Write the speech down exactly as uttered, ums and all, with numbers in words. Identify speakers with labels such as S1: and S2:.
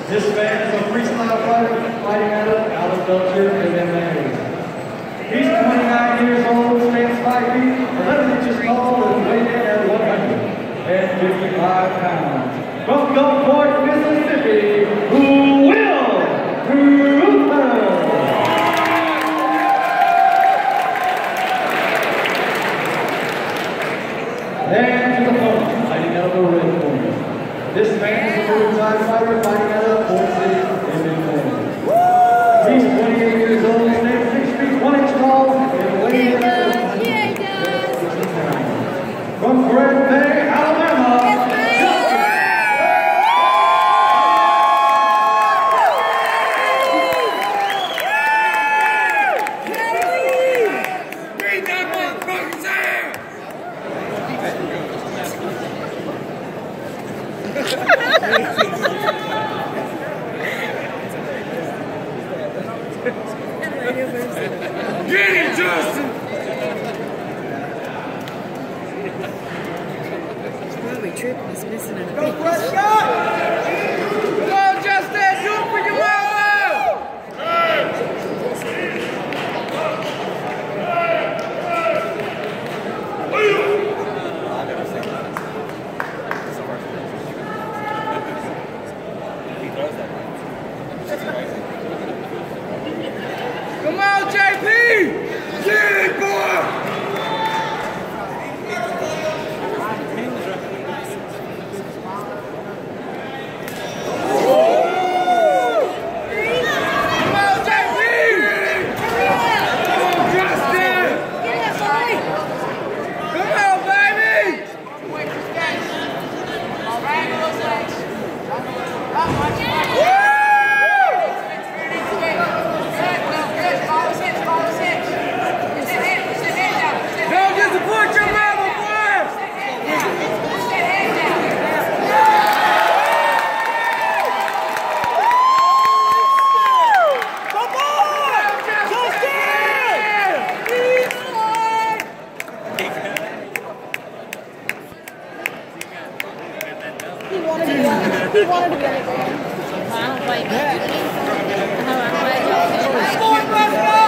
S1: This man is a freestyle fighter fighting out of, out of Belgium M M A. He's twenty-nine years old, stands five feet, eleven inches tall, and weighs in at one hundred fifty-five pounds. From Gulfport, Mississippi, who will Cruthirds. And to the opponent, fighting out of the red corner. This man is a full-time fighter fighting out of Port City, M M A. He's twenty-eight years old, stands six feet one inch tall, and weighs in at one hundred sixty pounds. From Grand Bay, Alabama,
S2: Get him, Justin!
S3: Probably tripping. He's missing an
S2: Go, Prescott! Come on, Justin! Do it for your mama! Come on, J P! Get it, boy! Come on, J P! Come on, Justin! Come on, baby! Don't disappoint your mama, boy! Come on! Justin!
S3: He wanted to be on it. He wanted to be on it. I don't like it.
S2: Come on, Prescott!